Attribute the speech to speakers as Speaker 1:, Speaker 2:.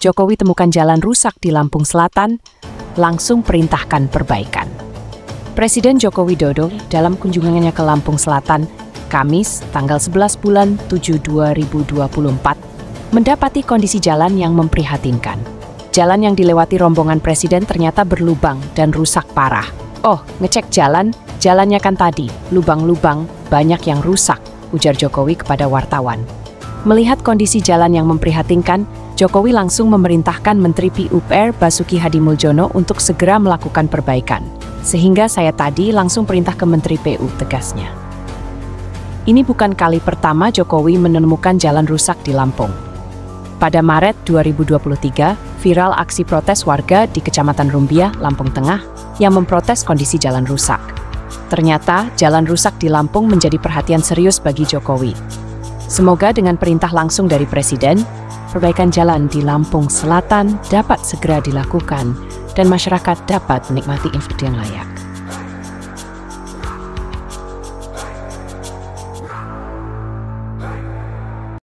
Speaker 1: Jokowi temukan jalan rusak di Lampung Selatan, langsung perintahkan perbaikan. Presiden Joko Widodo dalam kunjungannya ke Lampung Selatan, Kamis, tanggal 11 bulan 7 2024, mendapati kondisi jalan yang memprihatinkan. Jalan yang dilewati rombongan Presiden ternyata berlubang dan rusak parah. "Oh, ngecek jalannya kan tadi, lubang-lubang, banyak yang rusak," ujar Jokowi kepada wartawan. Melihat kondisi jalan yang memprihatinkan, Jokowi langsung memerintahkan Menteri PUPR Basuki Hadimuljono untuk segera melakukan perbaikan. Sehingga saya tadi langsung perintah ke Menteri PU, tegasnya. Ini bukan kali pertama Jokowi menemukan jalan rusak di Lampung. Pada Maret 2023, viral aksi protes warga di Kecamatan Rumbia, Lampung Tengah, yang memprotes kondisi jalan rusak. Ternyata, jalan rusak di Lampung menjadi perhatian serius bagi Jokowi. Semoga dengan perintah langsung dari Presiden, perbaikan jalan di Lampung Selatan dapat segera dilakukan dan masyarakat dapat menikmati infrastruktur yang layak.